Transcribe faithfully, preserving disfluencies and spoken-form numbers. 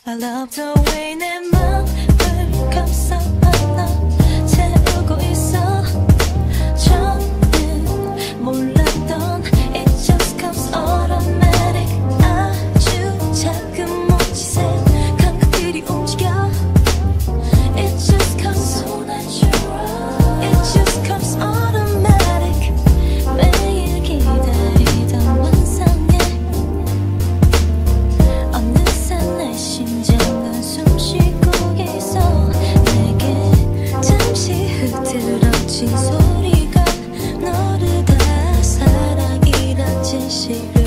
I love the way 내 맘을 감싸 안아 채우고 있어. 처음엔 몰랐던 It just comes automatic. 아주 작은 멋지새 감각들이 움직여. It just comes so natural. It just comes automatic. 매일 기다리던 환상에 어느새 내 심장은 숨쉬고 있어. 내게 잠시 흐트러진 소리가 너를 다 사랑이란 진실